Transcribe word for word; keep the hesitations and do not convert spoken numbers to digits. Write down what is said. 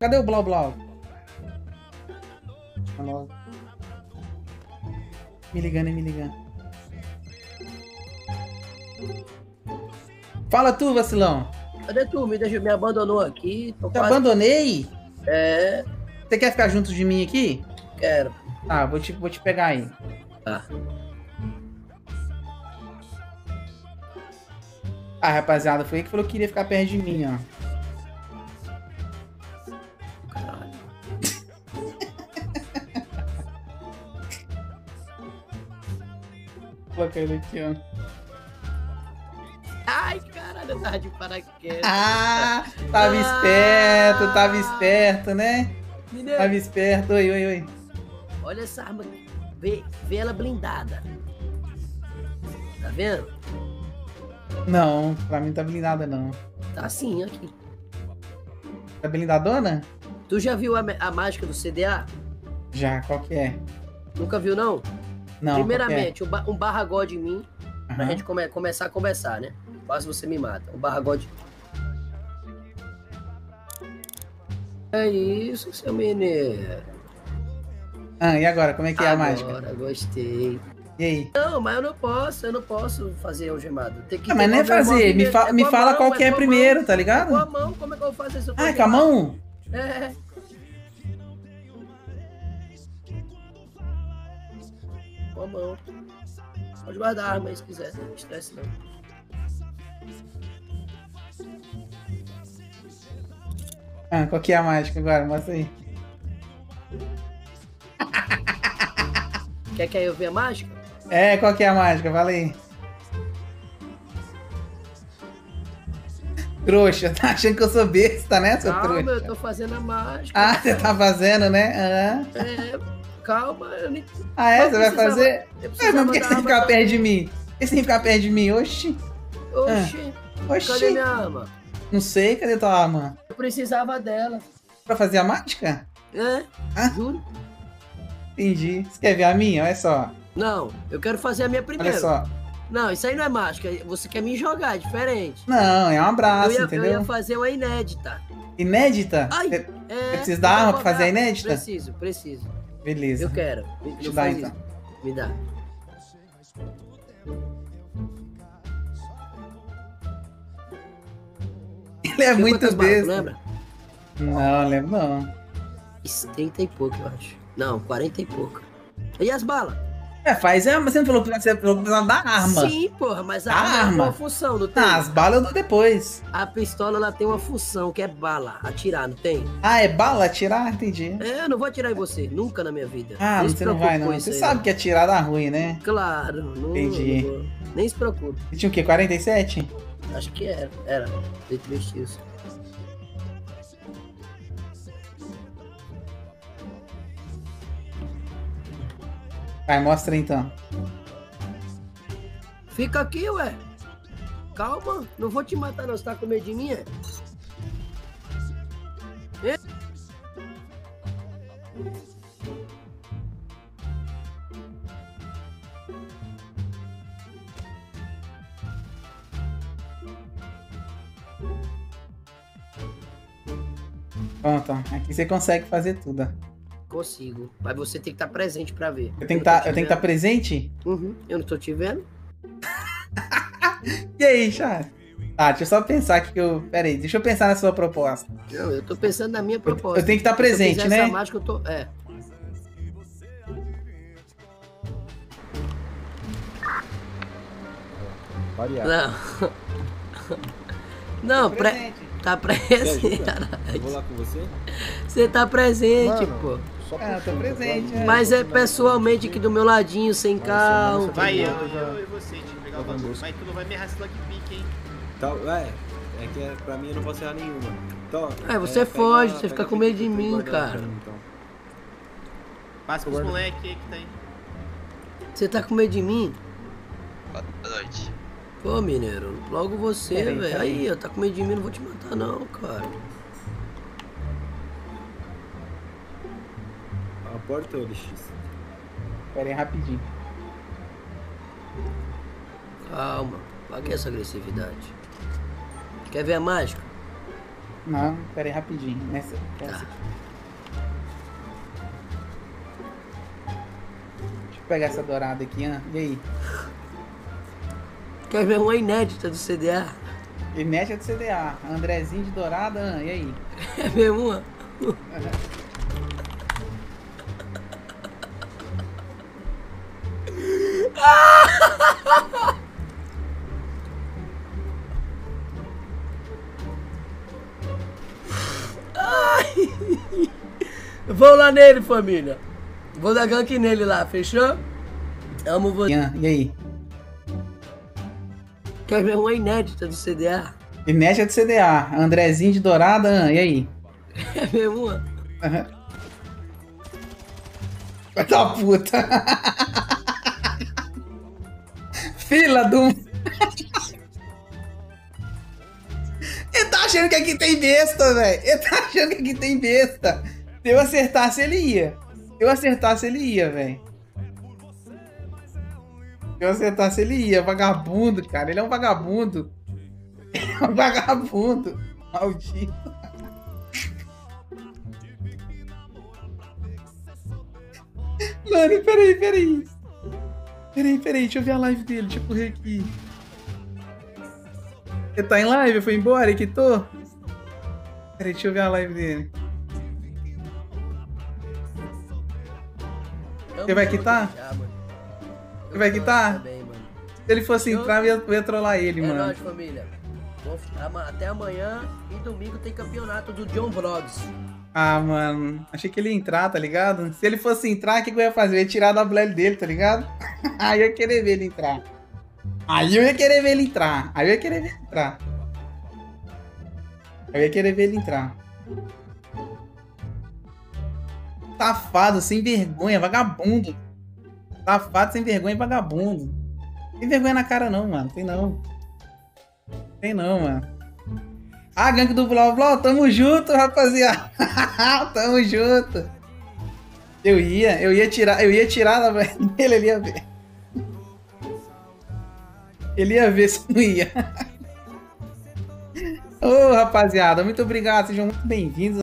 Cadê o Blau Blau? Alô? Me ligando e me ligando. Fala tu, vacilão. Cadê tu? Me, deixa, me abandonou aqui. Te quase... abandonei? É. Você quer ficar junto de mim aqui? Quero. Tá, vou te, vou te pegar aí. Tá. Ah, rapaziada, foi ele que falou que queria ficar perto de mim, ó. Caralho. Coloquei ele aqui, ó. Ai, caralho, eu tava de paraquedas. Ah, tava ah. esperto, tava esperto, né? Mineiro. Tava esperto. Oi, oi, oi. Olha essa arma aqui. Vê, vê ela blindada. Tá vendo? Não, pra mim não tá blindada, não. Tá sim, aqui. Tá blindadona? Tu já viu a, a mágica do C D A? Já, qual que é? Nunca viu, não? Não. Primeiramente, é? um barra God em mim, uhum. pra gente come, começar a conversar, né? Quase você me mata. Um barra God. É isso, seu menino. Ah, e agora? Como é que é agora, a mágica? Agora, gostei. E aí? Não, mas eu não posso, eu não posso fazer algemado. Tem que ah, mas não é fazer, me, fa é me fala mão, qual que é, é primeiro, mão, tá ligado? É com a mão, como é que eu vou fazer isso? Ah, é com a mão? É. Com a mão. Pode guardar a arma aí se quiser, não estresse não. Ah, qual que é a mágica agora? Mostra aí. Quer que eu veja a mágica? É, qual que é a mágica? Fala aí. Trouxa, tá achando que eu sou besta, né, seu calma, trouxa? Calma, eu tô fazendo a mágica. Ah, você tá fazendo, né? Ah. É, calma. Eu nem... Ah, é? Você vai fazer? É, mas por que você ficar perto também. de mim? Por que você ficar perto de mim? Oxi. Oxi. Ah. Oxi. Cadê minha arma? Não sei, cadê tua arma? Eu precisava dela. Pra fazer a mágica? É, ah? juro. Entendi. Você quer ver a minha? Olha só. Não, eu quero fazer a minha primeiro. Olha só. Não, isso aí não é mágica. Você quer me jogar, é diferente. Não, é um abraço, eu ia, entendeu? Eu ia fazer uma inédita. Inédita? Ai, você, é, você precisa da arma pra fazer a inédita? Preciso, preciso. Beleza. Eu quero. Me, Te dá, então. Isso. Me dá. Ele é muito besta. Lembra? Não, lembro não. trinta e pouco, eu acho. Não, quarenta e pouco. E as balas? É, faz é, mas você não falou que você precisava da arma. Sim, porra, mas a, a arma, arma tem uma função, não tem? Ah, as balas eu dou depois. A pistola, ela tem uma função, que é bala, atirar, não tem? Ah, é bala, atirar? Entendi. É, eu não vou atirar em você, nunca na minha vida. Ah, você não vai não, você aí, sabe né? que atirar dá ruim, né? Claro, não, entendi. Não, nem se preocupe. Você tinha o quê, quarenta e sete? Acho que era, era, isso. Vai, mostra então. Fica aqui, ué. Calma, não vou te matar não, você tá com medo de mim, é? é? Pronto, aqui você consegue fazer tudo. Consigo, mas você tem que estar presente pra ver. Eu tenho que tá, eu tenho que estar presente? Uhum, eu não tô te vendo. E aí, Chá? Ah, deixa eu só pensar aqui que eu... Pera aí, deixa eu pensar na sua proposta. Não, eu tô pensando na minha proposta. Eu, eu tenho que estar presente, né? Essa mágica eu tô... É. Não. Não, tá pre... tá presente. Eu vou lá com você? Você tá presente, Mano, pô. Só ah, eu tô presente. É. Mas é pessoalmente aqui do meu ladinho, sem carro. Vai eu, eu e você, deixa eu pegar o bagulho. Mas tu não vai me arrastar que pique, hein? Então, é, é que é, pra mim eu não posso errar nenhuma. Então, é, você é, foge, pega, você fica com medo de mim, cara. Mim, então. Passa pros moleques aí que tem. Você tá com medo de mim? Boa noite. Pô, mineiro, logo você, é, velho. Aí, eu tá com medo de mim, não vou te matar não, cara. A porta ou L X? Pera aí, rapidinho. Calma, pague essa agressividade. Quer ver a mágica? Não, pera aí, rapidinho. Nessa, nessa aqui. Deixa eu pegar essa dourada aqui, Ana. E aí? Quer ver uma inédita do C D A? Inédita do C D A. Andrezinho de dourada, Ana. E aí? Quer ver uma? Vou lá nele, família. Vou dar gank nele lá, fechou? Amo você. E aí? Quer ver uma inédita do C D A? Inédita do C D A. Andrezinho de dourada, Ana. E aí? Quer ver uma? Vai da puta. Fila do... Ele tá achando que aqui tem besta, velho. Ele tá achando que aqui tem besta. Se eu acertasse, ele ia. Se eu acertasse, ele ia, velho. Se eu acertasse, ele ia. Vagabundo, cara. Ele é um vagabundo. Ele é um vagabundo. Maldito. Mano, peraí, peraí. Peraí, peraí. Deixa eu ver a live dele. Deixa eu correr aqui. Ele tá em live? Foi embora e quitou? Peraí, deixa eu ver a live dele. Ele vai quitar? Ele vai quitar? Se ele fosse entrar, eu ia, eu ia trollar ele, é mano. Nóis, família. Até amanhã e domingo tem campeonato do John Vlogs. Ah, mano. Achei que ele ia entrar, tá ligado? Se ele fosse entrar, o que, que eu ia fazer? Eu ia tirar da Blade dele, tá ligado? Aí eu ia querer ver ele entrar. Aí eu ia querer ver ele entrar. Aí eu ia querer ver ele entrar. Eu ia querer ver ele entrar. Safado, sem vergonha, vagabundo. Safado, sem vergonha, vagabundo. Tem vergonha na cara não, mano. Tem não. Tem não, mano. Ah, gangue do Blá Blá, tamo junto, rapaziada. Tamo junto. Eu ia, eu ia tirar, eu ia tirar da dele, ele ia ver. Ele ia ver se não ia. Ô, oh, rapaziada, muito obrigado, sejam muito bem-vindos.